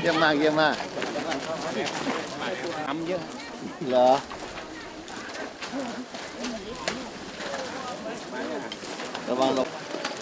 เยี่ยมมากเยี่ยมมากทำเยอะเหรอระวังลง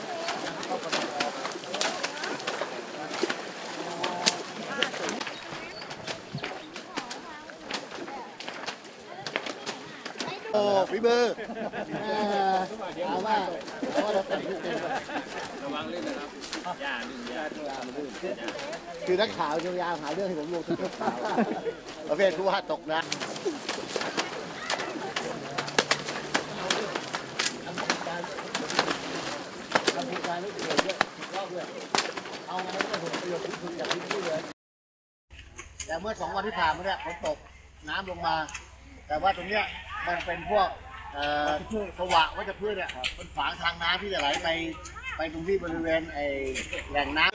โอ้ฝีมือเอาว่าเราแต่งรูปเป็นระวังลื่นนะครับย่าลื่นย่าลื่นคือนักข่าวยาวๆหาเรื่องให้ผมลงทุกข่าวประเภทผู้ว่าตกนะแต่เมื่อ2 วันที่ผ่านมาเนี่ยฝนตกน้ำลงมาแต่ว่าตรงเนี้ยมันเป็นพวกสวะวัชพืชเนี่ยมันฝางทางน้ำที่จะไหลไปตรงที่บริเวณแหล่งน้ำ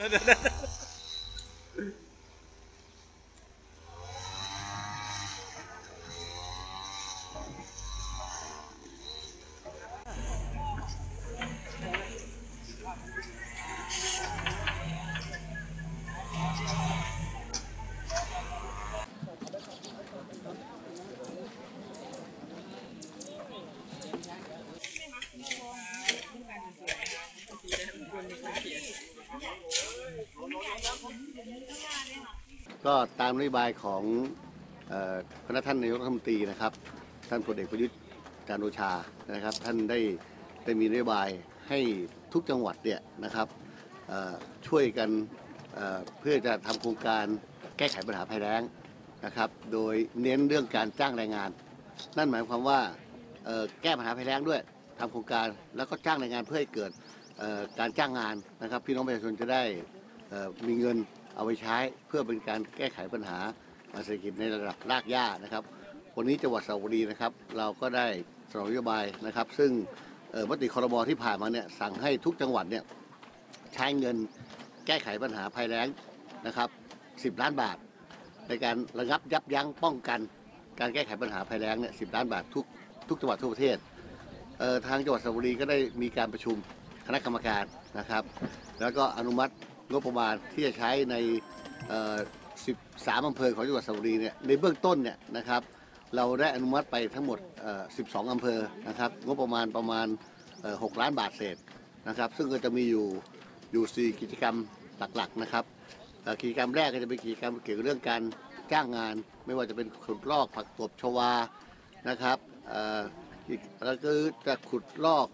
ก็ตามนโยบายของคณะท่านนายกรัฐมนตรีนะครับท่านพลเอกประยุทธ์จันทร์โอชานะครับท่านได้มีนโยบายให้ทุกจังหวัดเนี่ยนะครับช่วยกันเพื่อจะทำโครงการแก้ไขปัญหาภัยแล้งนะครับโดยเน้นเรื่องการจ้างแรงงานนั่นหมายความว่าแก้ปัญหาภัยแล้งด้วยทำโครงการแล้วก็จ้างแรงงานเพื่อให้เกิดการจ้างงานนะครับพี่น้องประชาชนจะได้มีเงินเอาไปใช้เพื่อเป็นการแก้ไขปัญหาเศรษฐกิจในระดับรากหญ้านะครับวันนี้จังหวัดสระบุรีนะครับเราก็ได้สนองนโยบายนะครับซึ่งมติครม.ที่ผ่านมาเนี่ยสั่งให้ทุกจังหวัดเนี่ยใช้เงินแก้ไขปัญหาภัยแล้งนะครับ10 ล้านบาทในการระงับยับยั้งป้องกันการแก้ไขปัญหาภัยแล้งเนี่ย10 ล้านบาททุกจังหวัดทั่วประเทศทางจังหวัดสระบุรีก็ได้มีการประชุมคณะกรรมการนะครับแล้วก็อนุมัติงบประมาณที่จะใช้ใน13 อำเภอของจังหวัดสระบุรีเนี่ยในเบื้องต้นเนี่ยนะครับเราได้อนุมัติไปทั้งหมด12 อำเภอนะครับงบประมาณ6 ล้านบาทเศษนะครับซึ่งก็จะมีอยู่4 กิจกรรมหลักๆนะครับกิจกรรมแรกก็จะเป็นกิจกรรมเกี่ยวกับเรื่องการจ้างงานไม่ว่าจะเป็นขุดลอกผักตบชวานะครับแล้วก็จะขุดลอก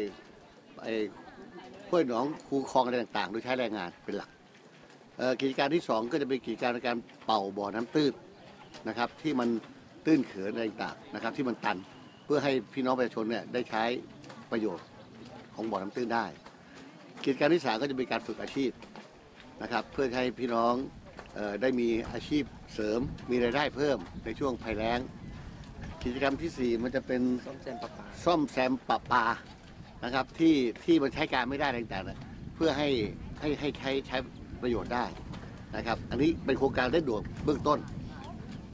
ห้วยหนองคูคลองอะไรต่างๆโดยใช้แรงงานเป็นหลักกิจการที่2ก็จะเป็นกิจการในการเป่าบ่อน้ำตื้นนะครับที่มันตื้นเขินอะไรต่างๆนะครับที่มันตันเพื่อให้พี่น้องประชาชนเนี่ยได้ใช้ประโยชน์ของบ่อน้ำตื้นได้กิจการที่3ก็จะเป็นการฝึกอาชีพนะครับเพื่อให้พี่น้องได้มีอาชีพเสริมมีรายได้เพิ่มในช่วงภัยแล้งกิจกรรมที่4มันจะเป็นซ่อมแซมประปานะครับที่มันใช้การไม่ได้ต่างๆเพื่อให้ใช้ประโยชน์ได้นะครับอันนี้เป็นโครงการเร่งด่วนเบื้องต้น